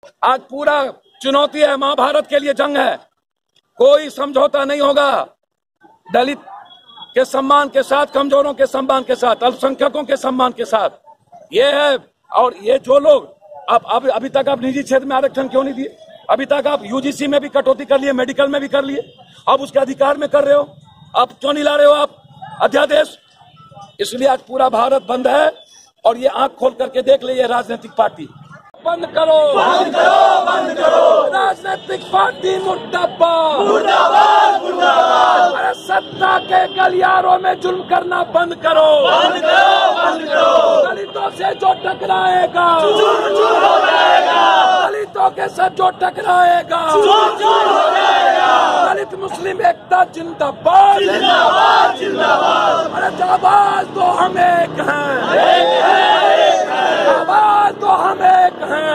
आज पूरा चुनौती है, महाभारत के लिए जंग है, कोई समझौता नहीं होगा। दलित के सम्मान के साथ, कमजोरों के सम्मान के साथ, अल्पसंख्यकों के सम्मान के साथ ये है। और ये जो लोग अभी तक आप निजी क्षेत्र में आरक्षण क्यों नहीं दिए? अभी तक आप यूजीसी में भी कटौती कर लिए, मेडिकल में भी कर लिए, अब उसके अधिकार में कर रहे हो, आप क्यों नहीं ला रहे हो आप अध्यादेश? इसलिए आज पूरा भारत बंद है। और ये आंख खोल करके देख ले, ये राजनीतिक पार्टी बंद करो, बंद करो, बंद करो। राजनीतिक पार्टी मुर्दाबाद, मुर्दाबाद, मुर्दाबाद। अरे सत्ता के गलियारों में जुल्म करना बंद करो, बंद करो, बंद करो। दलितों से जो टकराएगा चूर चूर हो जाएगा, दलितों के साथ जो टकराएगा चूर चूर हो जाएगा। दलित मुस्लिम एकता जिंदाबाद, जिंदाबाद, जिंदाबाद। अरे आवाज तो हम एक हैं, आवाज तो हम एक हैं,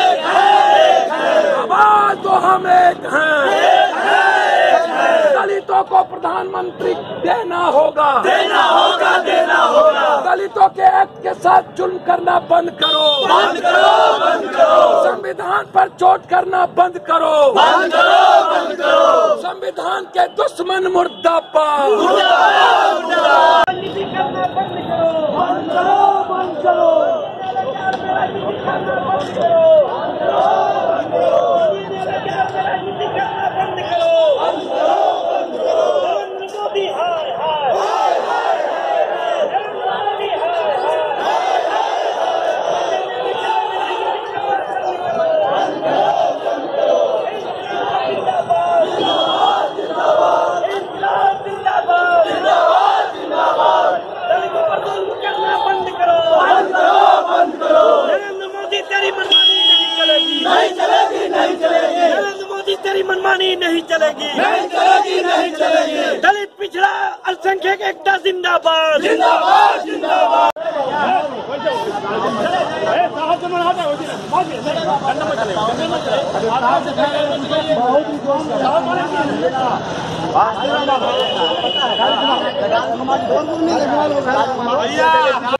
आवाज तो हम एक हैं। दलितों को प्रधानमंत्री देना होगा, देना होगा, देना होगा। दलितों के एक्ट के साथ जुल्म करना बंद करो, बंद करो, बंद करो। संविधान पर चोट करना बंद करो, बंद करो, बंद करो। संविधान के दुश्मन मुर्दाबाद, मुर्दाबाद, मुर्दाबाद। राजनीति करना बंद करो, बंद करो, बंद करो। राजनीति करना बंद करो, बंद करो, बंद करो। राजनीति करना बंद करो, बंद करो, बंद करो। नरेंद्र मोदी हाय हाय, हाय हाय हाय। नरेंद्र मोदी हाय हाय, जिंदाबाद, जिंदाबाद, जिंदाबाद, जिंदाबाद, जिंदाबाद। दलितों पर जुल्म करना बंद करो, बंद करो, बंद करो। नरेंद्र मोदी तेरी मनमानी नहीं चलेगी, नहीं चलेगी, नहीं चलेगी। नरेंद्र मोदी तेरी मनमानी नहीं चलेगी, नहीं चलेगी, नहीं चलेगी। दलित पिछड़ा अल्पसंख्यक एकता जिंदाबाद, जिंदाबाद, जिंदाबाद। भैया